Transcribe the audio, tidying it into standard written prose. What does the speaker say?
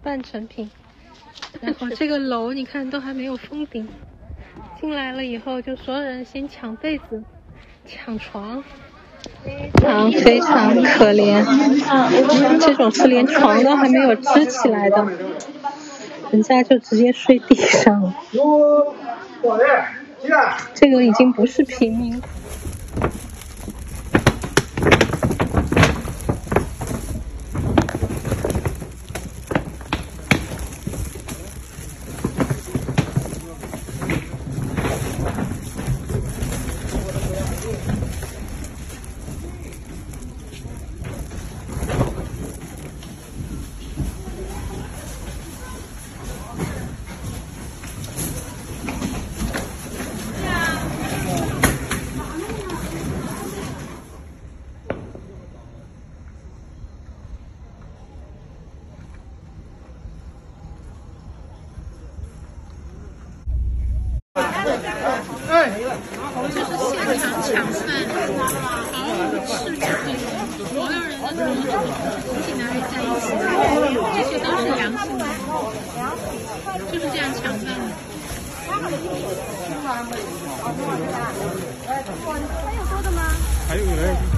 半成品。然后这个楼你看都还没有封顶，进来了以后就所有人先抢被子、抢床，非常可怜。这种是连床都还没有支起来的，人家就直接睡地上了。这个已经不是平民。 就是现场抢饭，毫无秩序，所有人的头进哪里在一起，这些都是良性的，就是这样抢饭的。 还有多的吗？还有人。